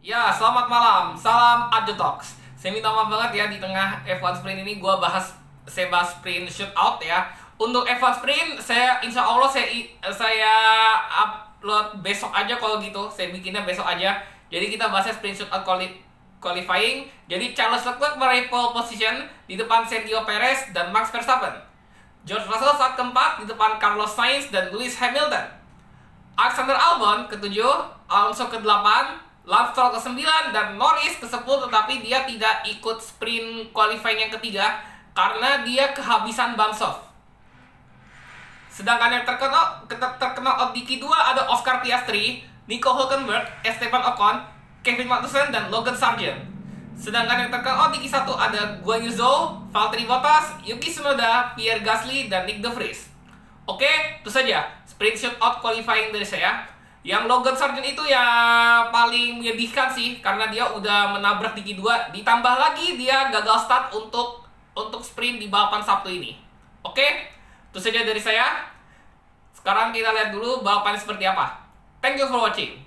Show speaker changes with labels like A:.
A: Ya, selamat malam. Salam Adu Talks. Saya minta maaf banget ya di tengah F1 Sprint ini saya bahas sprint shootout ya. Untuk F1 Sprint saya insya Allah saya upload besok aja kalau gitu. Saya bikinnya besok aja. Jadi kita bahasnya sprint shootout qualifying. Jadi Charles Leclerc meraih pole position di depan Sergio Perez dan Max Verstappen. George Russell saat keempat di depan Carlos Sainz dan Lewis Hamilton. Alexander Albon ke-7, Alonso ke-8, Lance Stroll ke-9, dan Norris ke-10, tetapi dia tidak ikut sprint qualifying yang ketiga karena dia kehabisan ban soft. Sedangkan yang terkenal out di Q2 ada Oscar Piastri, Nico Hülkenberg, Esteban Ocon, Kevin Magnussen, dan Logan Sargent. Sedangkan yang terkenal out di Q1 ada Guan Yu Zhou, Valtteri Bottas, Yuki Tsunoda, Pierre Gasly, dan Nick De Vries. Oke, itu saja sprint shootout qualifying dari saya. Yang Logan Sargent itu ya paling menyedihkan sih, karena dia udah menabrak di Q2, ditambah lagi dia gagal start untuk sprint di balapan Sabtu ini. Oke, itu saja dari saya. Sekarang kita lihat dulu balapannya seperti apa. Thank you for watching.